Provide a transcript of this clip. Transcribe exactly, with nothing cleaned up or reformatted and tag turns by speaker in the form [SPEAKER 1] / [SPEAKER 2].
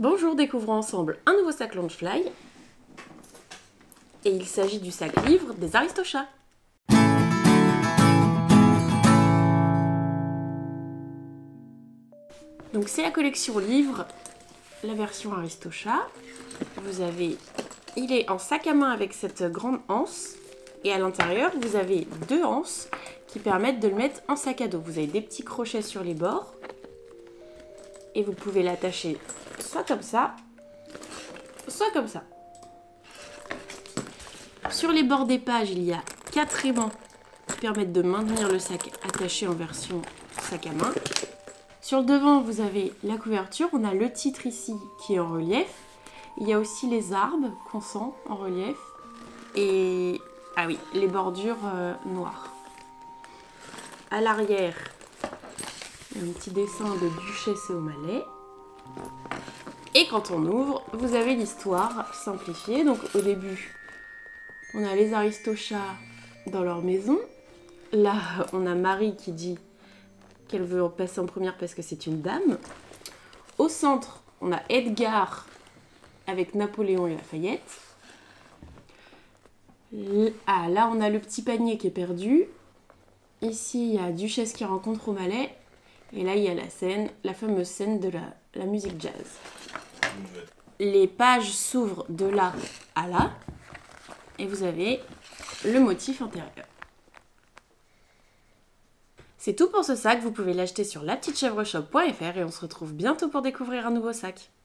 [SPEAKER 1] Bonjour, découvrons ensemble un nouveau sac Loungefly. Et il s'agit du sac livre des Aristochats. Donc c'est la collection livre, la version Aristochats. Vous avez, il est en sac à main avec cette grande anse. Et à l'intérieur, vous avez deux anses qui permettent de le mettre en sac à dos. Vous avez des petits crochets sur les bords. Et vous pouvez l'attacher soit comme ça, soit comme ça. Sur les bords des pages, il y a quatre aimants qui permettent de maintenir le sac attaché en version sac à main. Sur le devant, vous avez la couverture. On a le titre ici qui est en relief. Il y a aussi les arbres qu'on sent en relief. Et, ah oui, les bordures euh, noires. À l'arrière, un petit dessin de Duchesse et O'Malley. Et quand on ouvre, vous avez l'histoire simplifiée. Donc au début, on a les Aristochats dans leur maison. Là, on a Marie qui dit qu'elle veut passer en première parce que c'est une dame. Au centre, on a Edgar avec Napoléon et Lafayette. Ah, là, on a le petit panier qui est perdu. Ici, il y a Duchesse qui rencontre O'Malley. Et là, il y a la scène, la fameuse scène de la, la musique jazz. Les pages s'ouvrent de là à là. Et vous avez le motif intérieur. C'est tout pour ce sac. Vous pouvez l'acheter sur la petite chèvre shop point F R et on se retrouve bientôt pour découvrir un nouveau sac.